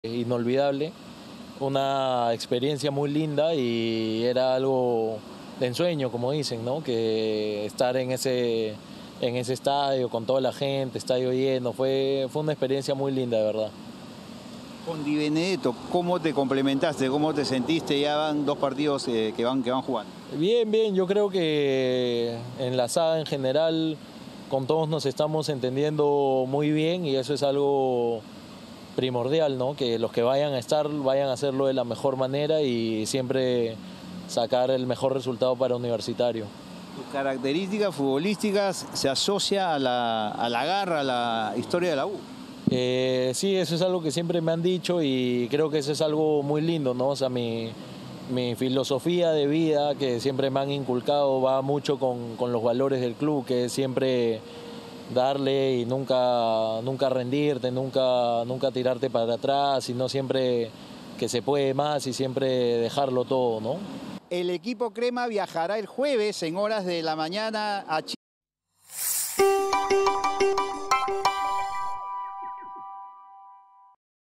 Inolvidable, una experiencia muy linda y era algo de ensueño, como dicen, ¿no? Que estar en ese estadio con toda la gente, estadio lleno, fue una experiencia muy linda, de verdad. Con Di Benedetto, ¿cómo te complementaste? ¿Cómo te sentiste? Ya van dos partidos que van jugando. Bien, bien, yo creo que en la saga en general con todos nos estamos entendiendo muy bien y eso es algo primordial, ¿no? Que los que vayan a estar vayan a hacerlo de la mejor manera y siempre sacar el mejor resultado para Universitario. Tus características futbolísticas se asocia a la garra, a la historia de la U. Sí, eso es algo que siempre me han dicho y creo que eso es algo muy lindo, ¿no? O sea, mi filosofía de vida que siempre me han inculcado va mucho con los valores del club, que es siempre darle y nunca rendirte, nunca tirarte para atrás, sino siempre que se puede más y siempre dejarlo todo, ¿no? El equipo crema viajará el jueves en horas de la mañana a Chile.